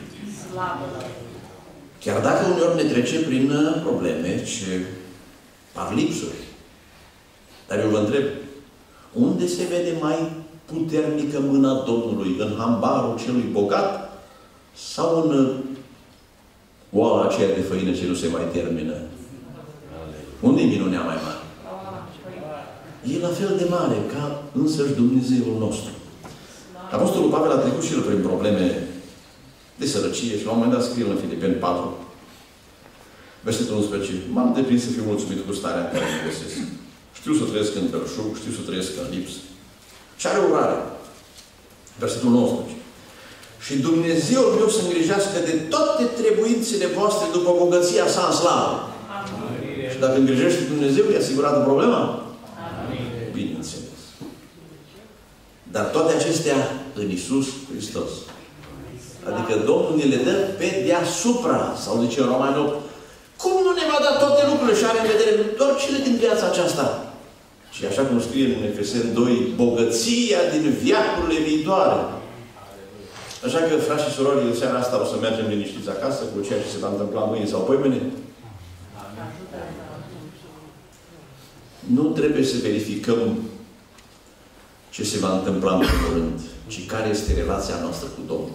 Chiar dacă uneori ne trece prin probleme ce par lipsuri. Dar eu vă întreb, unde se vede mai puternică mâna Domnului? În hambarul celui bogat? Sau în oala aceea de făină ce nu se mai termină? Unde e minunea mai mare? E la fel de mare ca însăși Dumnezeul nostru. Apostolul Pavel a trecut și el prin probleme de sărăcie și la un moment dat scrie în Filipeni patru, versetul unsprezece. M-am deprins să fiu mulțumit cu starea în care mă găsesc. Știu să trăiesc în belșug, știu să trăiesc în lipsă. Și are urare. Versetul nouăsprezece. Și Dumnezeul meu să îngrijească de toate trebuințele voastre după bogăția sa în slavă. Amin. Și dacă îngrijește Dumnezeu, e asigurată problema? Amin. Bineînțeles. Dar toate acestea în Iisus Hristos. Adică Domnul ne le dă pe deasupra. Sau zice în Romani opt, cum nu ne va da toate lucrurile și are în vedere doar cele din viața aceasta? Și așa cum scrie în Efeseni doi, bogăția din veacurile viitoare. Așa că, frați și surori, în seara asta o să mergem liniștiți acasă cu ceea ce se va întâmpla mâine sau poimâine. Nu trebuie să verificăm ce se va întâmpla în curând, ci care este relația noastră cu Domnul.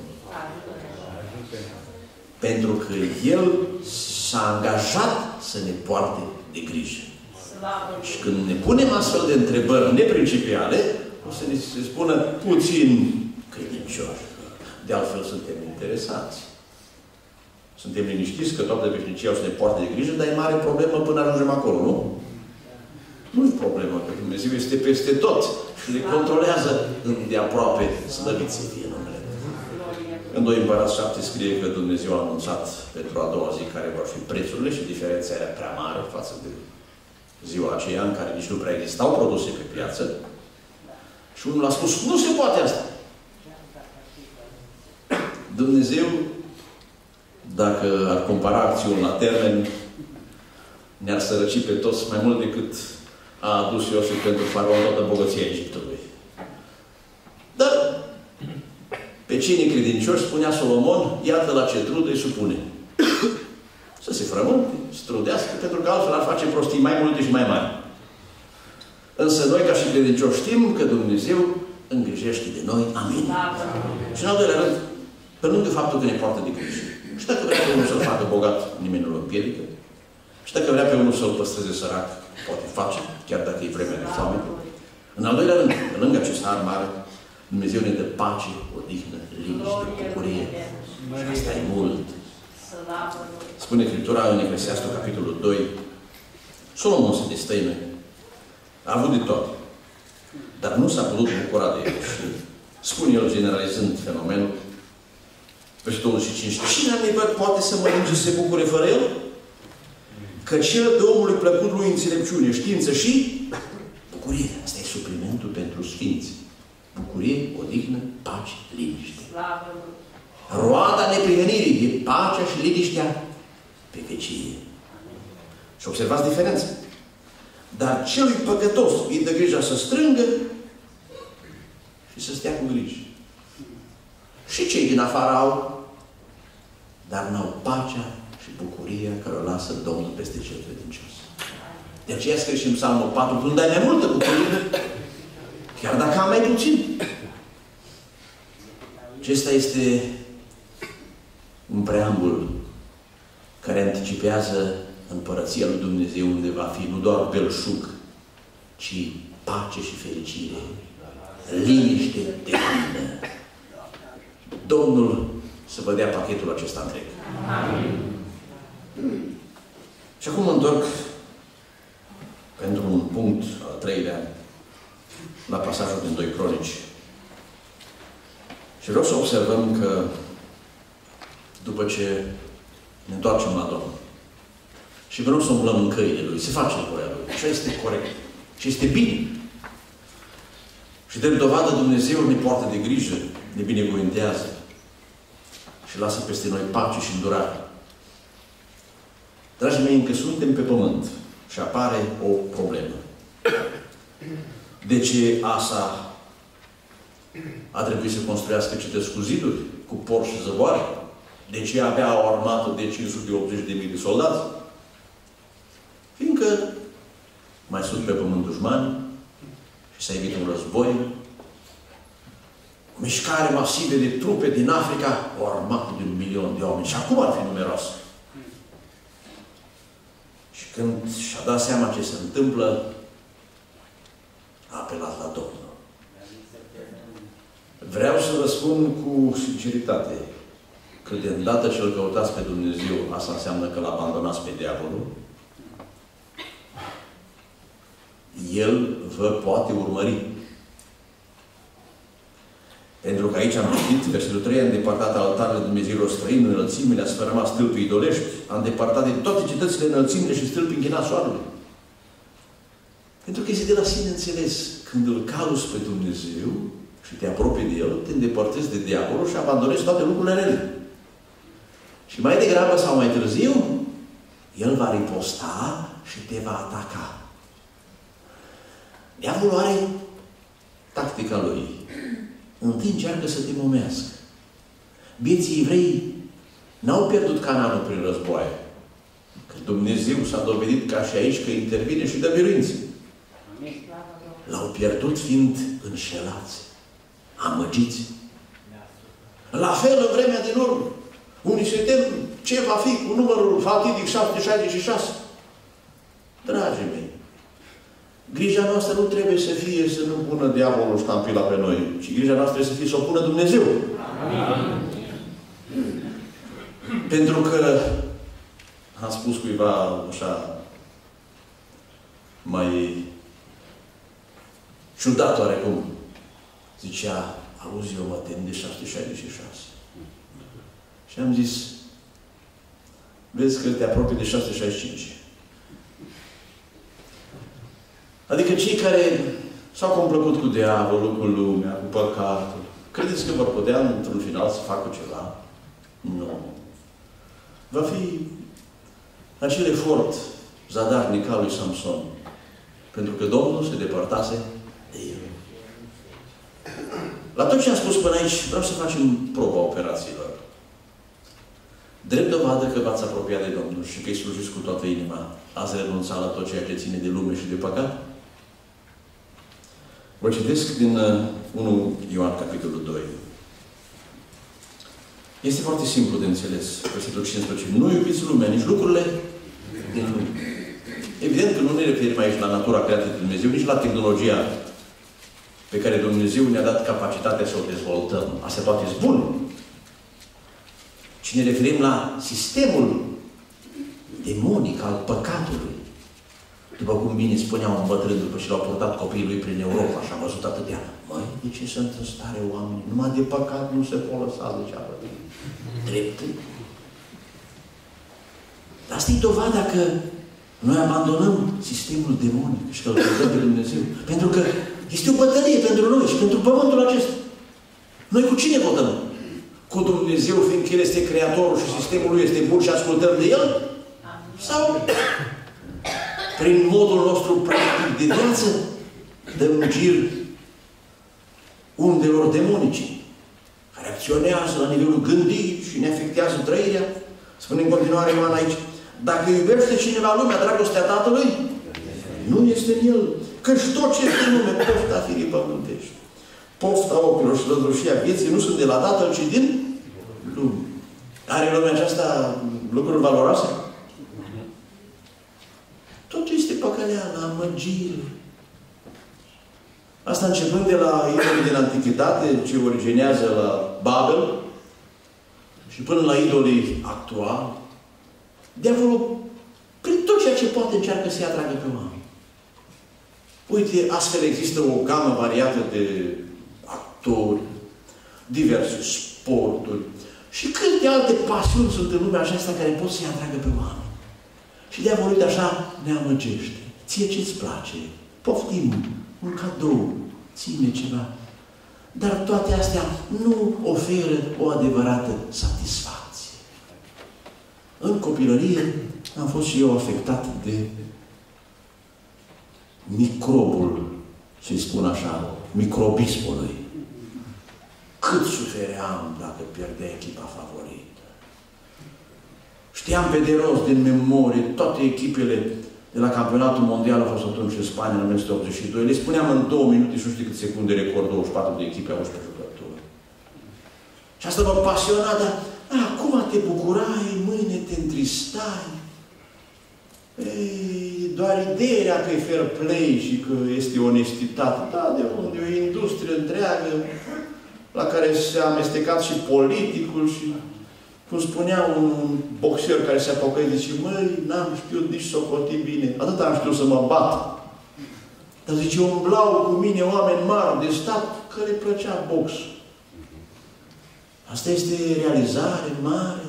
Pentru că El s-a angajat să ne poarte de grijă. Și când ne punem astfel de întrebări neprincipiale, o să ne se spună puțin credincioși. De altfel suntem interesați. Suntem liniștiți că toată veșnicia o să ne poarte de grijă, dar e mare problemă până ajungem acolo, nu? Nu e problemă, că Dumnezeu este peste tot și le controlează îndeaproape, slăvit să fie numele. În doi Împărați șapte scrie că Dumnezeu a anunțat pentru a doua zi care vor fi prețurile și diferența era prea mare față de ziua aceea în care nici nu prea existau produse pe piață. Și unul a spus, nu se poate asta. Dumnezeu, dacă ar compara acțiuni la termen, ne-ar sărăci pe toți mai mult decât a adus Iosif pentru faraon toată bogăția Egiptului. Dar pe cei necredincioși, spunea Solomon, iată la ce trudă îi supune. Să se frământe, să trudească, pentru că altfel ar face prostii mai multe și mai mari. Însă noi, ca și credincioși, știm că Dumnezeu îngrijește de noi. Amin. Și în al doilea rând, pe lângă faptul că ne poartă de grijă. Și dacă vrea pe unul să-l facă bogat, nimeni nu îl împiedică. Și dacă vrea pe unul să-l păstreze sărac, poate face, chiar dacă e vremea de foame. În al doilea rând, pe lângă acest har mare, Dumnezeu ne dă pace, odihnă, liniște, bucurie. Și asta e mult. Spune Scriptura în Eclesiastul, capitolul doi, Solomon se destăină. A avut de tot. Dar nu s-a putut bucura de el. Și spune el, generalizând fenomenul, versetul douăzeci și cinci, cine adevăr poate să mănânce să se bucure fără el? Că cel de omului plăcut lui înțelepciune, știință și bucurie. Asta e suplimentul pentru sfinți. Bucurie, odihnă, pace, liniște. Roada neprihănirii e pacea și liniștea pe vecie. Și observați diferența. Dar celui păcătos îi dă grija să strângă și să stea cu grijă. Și cei din afară au, dar n-au pacea și bucuria care o lasă Domnul peste cel credincios. De aceea scrie și în Psalmul patru, tu îmi dai mai multă bucurie, chiar dacă am mai puțin. Acesta este un preambul care anticipează împărăția lui Dumnezeu, unde va fi nu doar belșug, ci pace și fericire, liniște de plină. Domnul să vă dea pachetul acesta întreg. Amin. Și acum mă întorc pentru un punct al treilea la pasajul din doi Cronici. Și vreau să observăm că după ce ne întoarcem la Domnul și vreau să umblăm în căile Lui, se face voia Lui. Și este corect. Și este bine. Și de dovadă Dumnezeu ne poartă de grijă, ne binevointează și lasă peste noi pace și îndurare. Dragii mei, încă suntem pe pământ și apare o problemă. De ce Asa a trebuit să construiască cetăți cu ziduri, cu porți și zăvoare? De ce avea o armată de cinci sute optzeci de mii de soldați? Fiindcă mai sunt pe pământ dușmani și s-a evit un război, mișcare masivă de trupe din Africa, o armată de un milion de oameni. Și acum ar fi numeroasă. Și când și-a dat seama ce se întâmplă, a apelat la Domnul. Vreau să vă spun cu sinceritate că de îndată ce îl căutați pe Dumnezeu, asta înseamnă că l-abandonați pe diavolul. El vă poate urmări. Pentru că aici am citit, versetul trei, a îndepărtat altarele Dumnezeilor străini, înălțimile, a sfărâmat stâlpii idolești, a îndepărtat de toate cetățile înălțimile și stâlpii închinați soarelui. Pentru că este de la sine înțeles. Când îl cauți pe Dumnezeu și te apropii de El, te îndepărtezi de diavolul și abandonezi toate lucrurile rele. Și mai degrabă sau mai târziu, El va riposta și te va ataca. Diavolul are tactica lui. Întâi încearcă să te momească. Bieții evrei n-au pierdut Canaanul prin războaie. Că Dumnezeu s-a dovedit ca și aici că intervine și dă biruințe. L-au pierdut fiind înșelați, amăgiți. La fel în vremea din urmă. Unii se tem ce va fi cu numărul fatidic șapte sute șaizeci și șase. Dragii mei, grija noastră nu trebuie să fie să nu pună diavolul ștampila pe noi, ci grija noastră trebuie să fie să o pună Dumnezeu. Amin. Pentru că am spus cuiva așa mai ciudat oarecum. Zicea, auzi, eu mă tem de șapte sute șaizeci și șase. Și am zis, vezi că te apropii de șapte sute șaizeci și cinci. Adică cei care s-au complăcut cu diavolul, cu lumea, cu păcatul, credeți că vor putea într-un final să facă ceva? Nu. Va fi acel efort zadarnic al lui Samson. Pentru că Domnul se depărtase de el. La tot ce am spus până aici, vreau să facem proba operațiilor. Drept dovadă că v-ați apropiat de Domnul și că îi slujiți cu toată inima, ați renunțat la tot ceea ce ține de lume și de păcat? Vă citesc din unu Ioan, capitolul doi. Este foarte simplu de înțeles. Versetul cincisprezece. Nu iubiți lumea, nici lucrurile din lume. Evident că nu ne referim aici la natura creată de Dumnezeu, nici la tehnologia pe care Dumnezeu ne-a dat capacitatea să o dezvoltăm. Asta toate sunt bune. Ci ne referim la sistemul demonic al păcatului. După cum bine spunea un bătrân, după ce l-au purtat copiii lui prin Europa și a văzut atâtea. Măi, de ce sunt în stare oameni? Numai de păcat nu se pot lăsa, zicea bătrân. Drept. Asta e dovada că noi abandonăm sistemul demonic și că îl căutăm pe Dumnezeu. Pentru că este o bătălie pentru noi și pentru pământul acesta. Noi cu cine votăm? Cu Dumnezeu, fiindcă El este Creatorul și sistemul Lui este bun și ascultăm de El? Sau prin modul nostru practic de viață dăm gir undelor demonice care acționează la nivelul gândirii și ne afectează trăirea? Spune în continuare Ioan aici, dacă iubește cineva lumea, dragostea Tatălui, nu este în el. Căci tot ce este în lume, pofta firii pământești, pofta ochilor și răzrușia vieții, nu sunt de la Tatăl, ci din lume. Are lumea aceasta lucruri valoroase? Tot este păcăleală, amăgire. Asta începând de la idolii din Antichitate, ce originează la Babel, și până la idolii actuali. Diavolul, prin tot ceea ce poate, încearcă să-i atragă pe oameni. Uite, astfel există o gamă variată de actori, diverse sporturi și câte alte pasiuni sunt în lumea aceasta care pot să-i atragă pe oameni. Și diavolul, uite așa, ne amăgește. Ție ce-ți place? Poftim un cadou, ține ceva. Dar toate astea nu oferă o adevărată satisfacție. În copilărie am fost și eu afectat de microbul, să-i spun așa, microbismului. Cât sufeream dacă pierdea echipa favorită. Știam pe de rost, din memorie, toate echipele de la campionatul mondial, a fost atunci în Spania, în o mie nouă sute optzeci și doi. Le spuneam în două minute și nu știu câte secunde record, douăzeci și patru de echipe, unsprezece jucători. Și asta mă pasiona, dar acum te bucurai, mâine te întristai. Ei, doar ideea că e fair play și că este onestitate. Da, de unde? E o industrie întreagă la care se amestecat și politicul și, cum spunea un boxer care se apocăie, zice, măi, n-am știut nici să o coti bine. Atât am știut să mă bat. Dar zice, umblau cu mine oameni mari de stat că le plăcea box. Asta este realizare mare.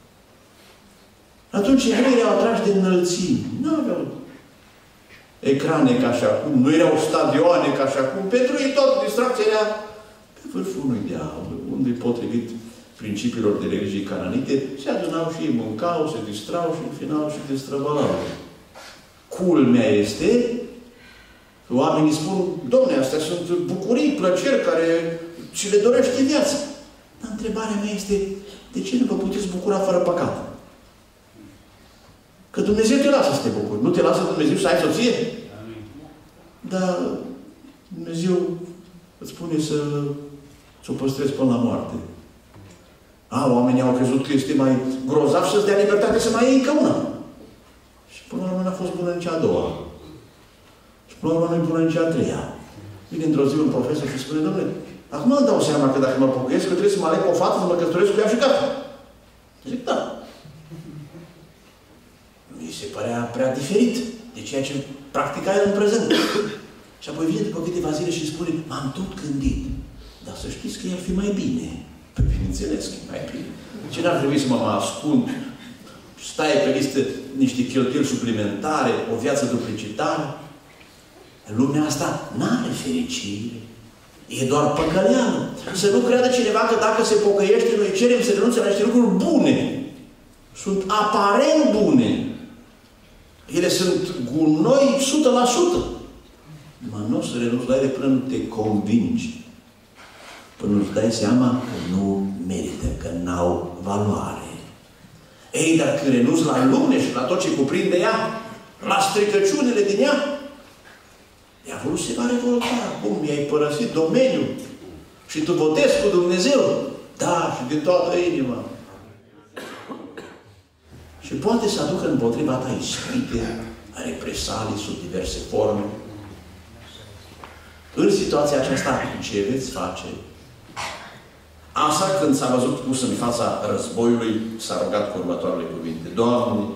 Atunci ei erau atrași de înălțimi. Nu aveau ecrane ca și acum, nu erau stadioane ca și acum. Pentru ei tot distracția era pe vârful unui deal, unde potrivit principiilor de religii cananite, se adunau și ei, mâncau, se distrau și în final și destrăbălau. Culmea este că oamenii spun, dom'le, astea sunt bucurii, plăceri care ți le dorește viața. Dar întrebarea mea este, de ce nu vă puteți bucura fără păcat? Că Dumnezeu te lasă să te bucuri. Nu te lasă Dumnezeu să ai soție? Dar Dumnezeu îți spune să ți-o păstrezi până la moarte. A, oamenii au crezut că este mai grozav să-ți dea libertate să mai iei încă una. Și până la urmă n-a fost bună nici a doua. Și până la urmă nu-i bună nici a treia. Vine într-o zi un profesor și spune, dom'le, acum îmi dau seama că dacă mă pocăiesc, că trebuie să mă aleg o fată, să mă căsătoresc cu ea și gata. Zic, da. Mi se părea prea diferit de ceea ce practica el în prezent. Și apoi vine după câteva zile și spune, m-am tot gândit. Dar să știți că ar fi mai bine. Păi, bineînțeles că e mai bine. Ce n-ar trebui să mă mă ascund? Stai pe listă niște cheltuieli suplimentare, o viață duplicitară? Lumea asta n-are fericire. E doar păcăleală. Să nu creadă cineva că dacă se pocăiește, noi cerem să renunțe la niște lucruri bune. Sunt aparent bune. Ele sunt gunoi o sută la sută. Numai nu o să renunți la ele până nu te convingi. Până nu-ți dai seama că nu merită, că n-au valoare. Ei, dar când renunți la lume și la tot ce cuprinde ea, la stricăciunile din ea, diavolul se va revolta. Cum? Mi-ai părăsit domeniul și tu votezi cu Dumnezeu? Da, și din toată inima. Și poate să aducă împotriva ta ispite, represalii sub diverse forme. În situația aceasta, ce veți face? Asa, când s-a văzut pus în fața războiului, s-a rugat cu următoarele cuvinte. Doamne,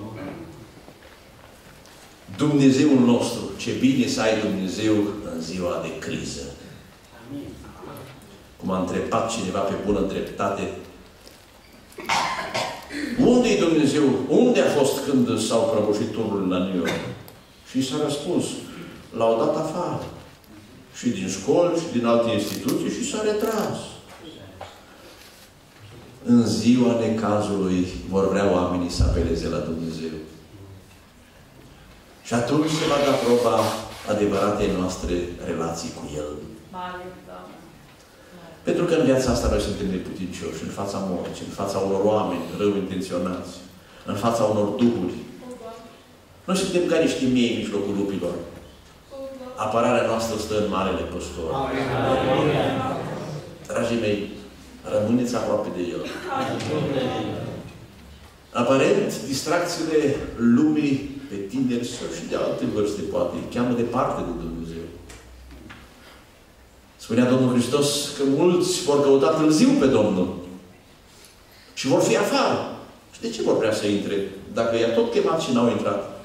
Dumnezeul nostru, ce bine să ai Dumnezeu în ziua de criză. Cum a întrebat cineva pe bună dreptate, unde e Dumnezeu? Unde a fost când s-au prăbușit tururile la New York? Și s-a răspuns, l-au dat afară. Și din școli, și din alte instituții, și s-a retras. În ziua necazului vor vrea oamenii să apeleze la Dumnezeu. Și atunci se va da proba adevăratei noastre relații cu El. Pentru că în viața asta noi suntem neputincioși, în fața morții, în fața unor oameni rău intenționați, în fața unor duhuri. Noi suntem ca niște miei în mijlocul lupilor. Apărarea noastră stă în Marele Păstor. Dragii mei, rămâneți aproape de El. Aparent, distracțiile lumii pe tineri și de alte vârste, poate, îi cheamă departe de Dumnezeu. Spunea Domnul Hristos că mulți vor căuta târziu pe Domnul și vor fi afară. Și de ce vor vrea să intre? Dacă i-a tot chemat și n-au intrat.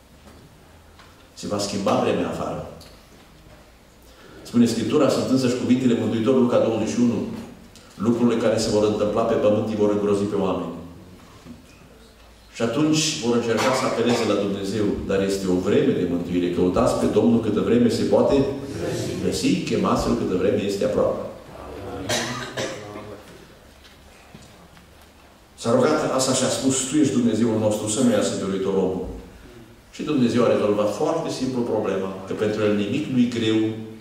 Se va schimba vremea afară. Spune Scriptura, sunt însăși cuvintele Mântuitorului, Luca douăzeci și unu. Lucrurile care se vor întâmpla pe pământ îi vor îngrozi pe oameni. Și atunci vor încerca să apeleze la Dumnezeu. Dar este o vreme de mântuire. Căutați pe Domnul câtă vreme se poate găsi. Chemați-L câtă vreme este aproape. S-a rugat asta și a spus, Tu ești Dumnezeul nostru, să nu iasă de uitor omul. Și Dumnezeu a rezolvat foarte simplu problema, că pentru El nimic nu-i greu.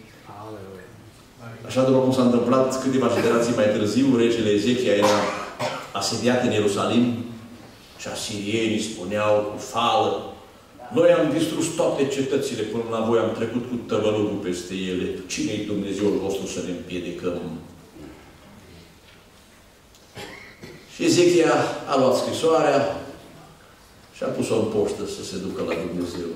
Așa după cum s-a întâmplat câteva generații mai târziu, regele Ezechia era asediat în Ierusalim și asirienii spuneau cu fală, noi am distrus toate cetățile până la voi, am trecut cu tăvălugul peste ele. Cine-i Dumnezeul vostru să ne împiedicăm? Și Ezechia a luat scrisoarea și a pus-o în poștă să se ducă la Dumnezeu.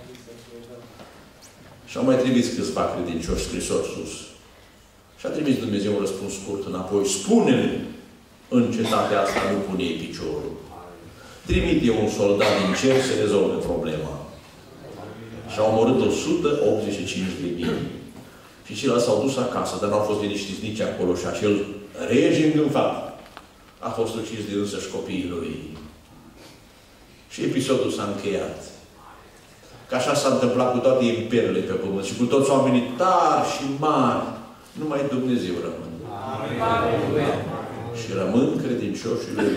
Și au mai trimis câțiva credincioși scrisori sus. Și a trimis Dumnezeu un răspuns scurt înapoi. Spune-le, în cetatea asta nu pune piciorul. Trimite un soldat din cer să rezolve problema. Și au omorât o sută optzeci și cinci de mii. Și ceilalți s-au dus acasă, dar nu au fost liniștiți nici acolo. Și acel rege îngânfat a fost ucis de însăși copiii lui. Și episodul s-a încheiat. Că așa s-a întâmplat cu toate imperiile pe pământ și cu toți oamenii tari și mari. Numai Dumnezeu rămân. Amin. Și rămân credincioșii Lui.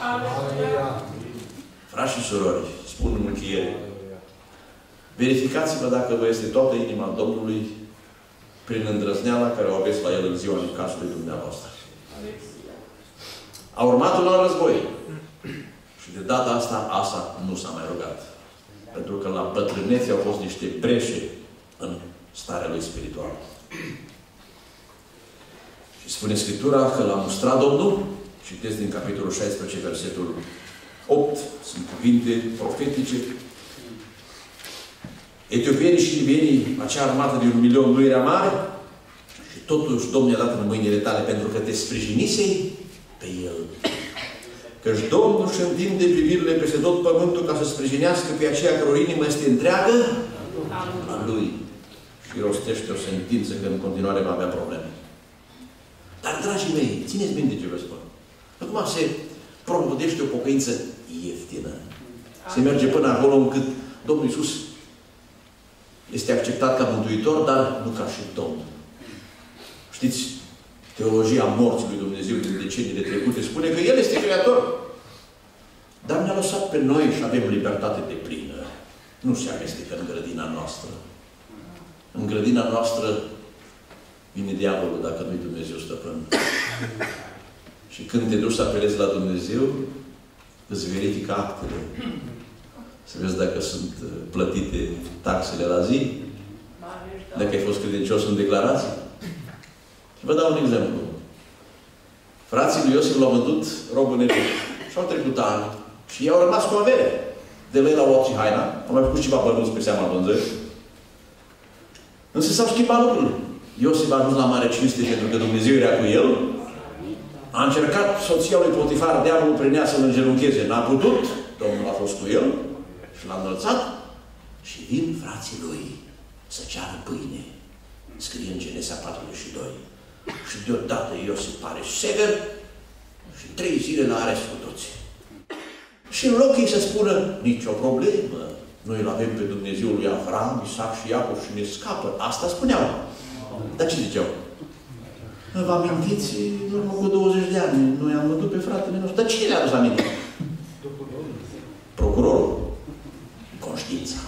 Frați și surori, spun în încheiere, verificați-vă dacă vă este toată inima Domnului prin îndrăzneala care o aveți la El în ziua necazului dumneavoastră. A urmat un alt război. Și de data asta, Asa nu s-a mai rugat. Pentru că la bătrânețe au fost niște breșe în starea lui spirituală. Și spune Scriptura că l-a mustrat Domnul, citesc din capitolul șaisprezece, versetul opt, sunt cuvinte profetice. Etiopienii și libienii, acea armată de un milion nu era mare, și totuși Domnul i-a dat în mâinile tale pentru că te sprijinisei pe El. Căci Domnul își întinde privirile peste tot pământul ca să sprijinească pe aceea căror inimă este întreagă a Lui. Și rostește o sentință că în continuare va avea probleme. Dar, dragii mei, țineți minte ce vă spun. Acum se propovădește o pocăință ieftină. Se merge până acolo încât Domnul Iisus este acceptat ca Mântuitor, dar nu ca și Domn. Știți, teologia morții lui Dumnezeu din deceniile trecute spune că El este Creator. Dar ne-a lăsat pe noi și avem libertate deplină. Nu se amestecă în grădina noastră. În grădina noastră vine diavolul dacă nu-i Dumnezeu stăpân. Și când te duci să apelezi la Dumnezeu, îți verifică actele. Să vezi dacă sunt plătite taxele la zi, dacă ai fost credincios în declarații. Și vă dau un exemplu. Frații lui Iosif l-au vândut rob în Egipt. Și au trecut ani. Și ei au rămas cu avere. De la el au luat și haina. Au mai făcut ceva bănuți pe seama vânzării. Însă s-au schimbat lucrurile. Iosif a ajuns la mare cinste pentru că Dumnezeu era cu el. A încercat soția lui Potifar, diavolul prin ea să-l îngenuncheze. N-a putut. Domnul a fost cu el și l-a înălțat. Și vin frații lui să ceară pâine. Scrie în Genesa patruzeci și doi. Și deodată Iosif pare sever și trei zile la arest cu toți. Și în loc ei să spună, nicio problemă, noi îl avem pe Dumnezeul lui Avram, Isaac și Iacov și ne scapă. Asta spuneau. Dar ce ziceau? Vă amintiți, în urmă cu douăzeci de ani, noi am văzut pe fratele nostru. Dar cine le-a adus aminte? Procurorul. Conștiința.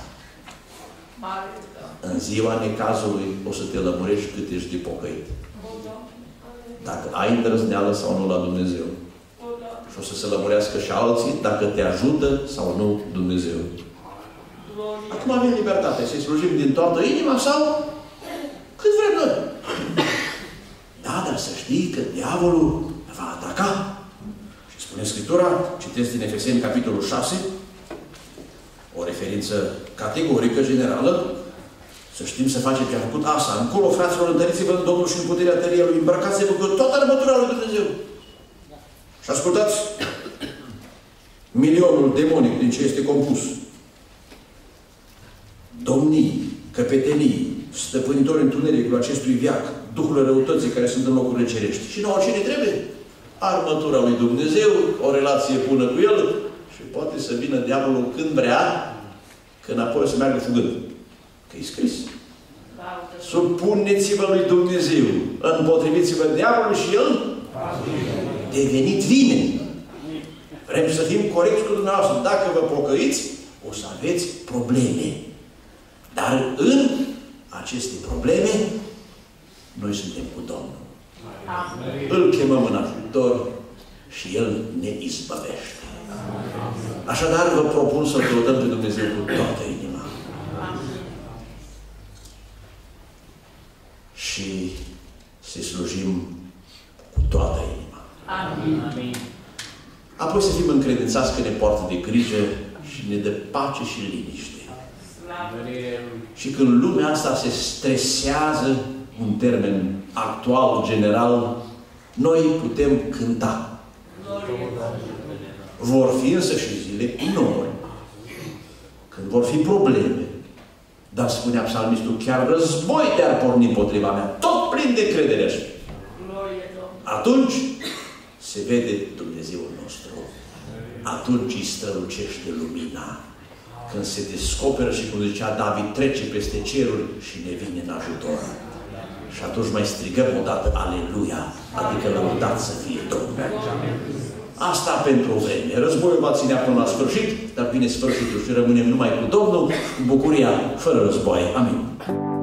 În ziua necazului o să te lămurești cât ești de pocăit. Dacă ai îndrăzneală sau nu la Dumnezeu. Și o să se lămurească și alții dacă te ajută sau nu Dumnezeu. Acum avem libertate să-i slujim din toată inima sau cât vrem noi. Da, dar să știi că diavolul va ataca. Și Spune Scriptura, citesc din Efeseni, capitolul șase, o referință categorică, generală, să știm să facem ce a făcut Asa. Încolo, fraților, întăriți-vă în Domnul și în puterea tăriei lui, îmbrăcați-vă cu toată armătura lui Dumnezeu. Și ascultați, milionul demonic din ce este compus. Domnii, căpetenii, stăpânitori întunericului acestui veac, duhurile răutății care sunt în locurile cerești. Și nouă ce ne trebuie? Armătura lui Dumnezeu, o relație bună cu El și poate să vină diavolul când vrea, când apoi să meargă fugând. Că e scris. Supuneți-vă lui Dumnezeu, împotriviți-vă diavolului și El devenit vine. Vrem să fim corecți cu dumneavoastră. Dacă vă pocăiți, o să aveți probleme. Dar în aceste probleme, noi suntem cu Domnul. Amin. Îl chemăm în ajutor și El ne izbăvește. Așadar, vă propun să-L lăudăm pe Dumnezeu cu toată inima. Amin. Și să slujim cu toată inima. Amin. Apoi să fim încredințați că ne poartă de grijă și ne dă pace și liniște. Și când lumea asta se stresează, un termen actual, general, noi putem cânta. Vor fi însă și zile nori, când vor fi probleme. Dar spunea psalmistul, chiar război te-ar porni împotriva mea, tot plin de credere așa. Atunci se vede Dumnezeul nostru. Atunci îi strălucește lumina. Când se descoperă și, cum zicea David, trece peste ceruri și ne vine în ajutor. Și atunci mai strigăm odată Aleluia, adică lăudat să fie Domnul. Asta pentru o vreme. Războiul va ținea până la sfârșit, dar vine sfârșitul și rămânem numai cu Domnul, cu bucuria, fără războaie. Amin.